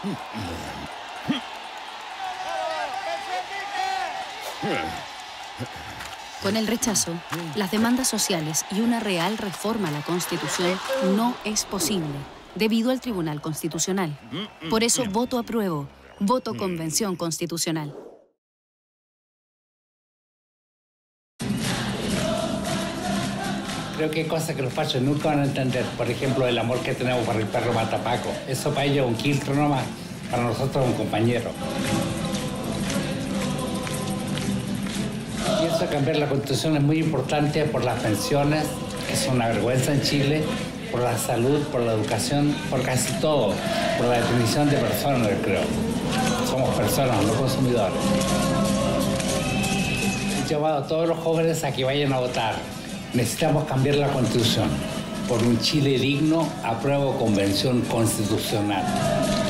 Con el rechazo, las demandas sociales y una real reforma a la Constitución no es posible, debido al Tribunal Constitucional. Por eso voto apruebo, voto Convención Constitucional. Creo que hay cosas que los fachos nunca van a entender. Por ejemplo, el amor que tenemos por el perro matapaco. Eso para ellos es un quiltro nomás, para nosotros es un compañero. Pienso cambiar la Constitución es muy importante por las pensiones, que son una vergüenza en Chile, por la salud, por la educación, por casi todo, por la definición de personas, creo. Somos personas, no consumidores. He llamado a todos los jóvenes a que vayan a votar. Necesitamos cambiar la Constitución. Por un Chile digno, apruebo Convención Constitucional.